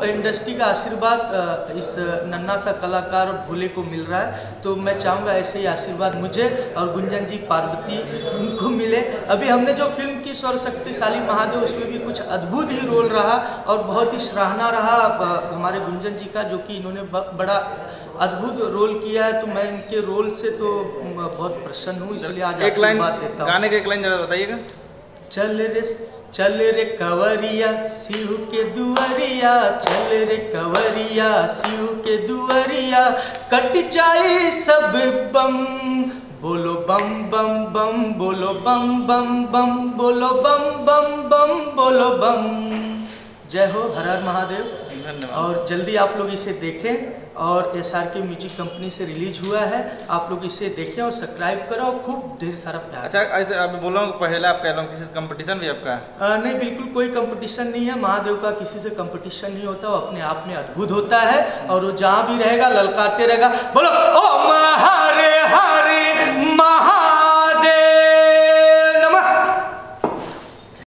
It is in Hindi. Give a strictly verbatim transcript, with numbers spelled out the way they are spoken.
इंडस्ट्री का आशीर्वाद इस नन्हा सा कलाकार और भोले को मिल रहा है, तो मैं चाहूँगा ऐसे ही आशीर्वाद मुझे और गुंजन जी पार्वती उनको मिले। अभी हमने जो फिल्म की स्वर शक्तिशाली महादेव, उसमें भी कुछ अद्भुत ही रोल रहा और बहुत ही सराहना रहा हमारे गुंजन जी का, जो कि इन्होंने बड़ा अद्भुत रोल किया है। तो मैं इनके रोल से तो बहुत प्रसन्न हूँ, इसलिए आज आशीर्वाद देता हूँ। गाने का एक लाइन जरा बताइएगा। चल रे चल रे कवरिया शिव के दुआरिया, चल रे कवरिया शिव के दुआरिया, कट जाए सब बम, बोलो बम बम बम, बोलो बम बम बम, बोलो बम बम बम, बोलो बम। जय हो, हर हर महादेव। और जल्दी आप लोग इसे देखें, और S R K music company से रिलीज हुआ है, आप लोग इसे देखें और सब्सक्राइब करो और खूब ढेर सारा प्यार। अच्छा, ऐसे अभी बोल रहा हूँ पहले आपका एल्बम किसी से कंपटीशन भी आपका? आ, नहीं, बिल्कुल कोई कंपटीशन नहीं है। महादेव का किसी से कंपटीशन नहीं होता, वो अपने आप में अद्भुत होता है और वो जहाँ भी रहेगा ललकारते रहेगा, बोलो ओ